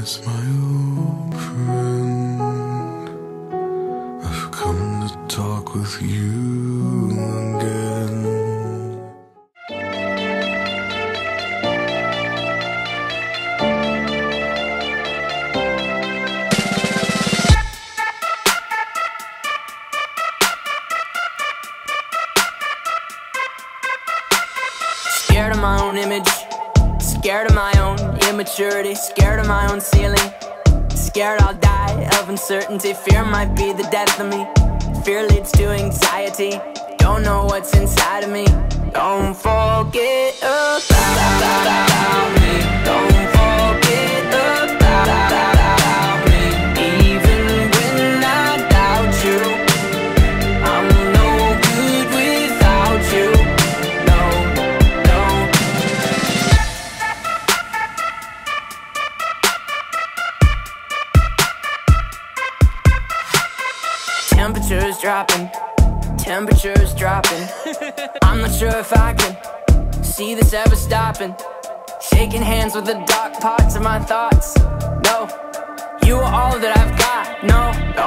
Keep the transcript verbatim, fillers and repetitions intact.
miss my old friend. I've come to talk with you again. Scared of my own image, scared of my own immaturity, scared of my own ceiling, scared I'll die of uncertainty. Fear might be the death of me, fear leads to anxiety. Don't know what's inside of me. Don't forget about me. Don't forget about me. Even when I doubt you, I'm no good without you. No, no. Temperature's dropping, temperature's dropping. I'm not sure if I can see this ever stopping. Shaking hands with the dark parts of my thoughts. No, you are all that I've got. No,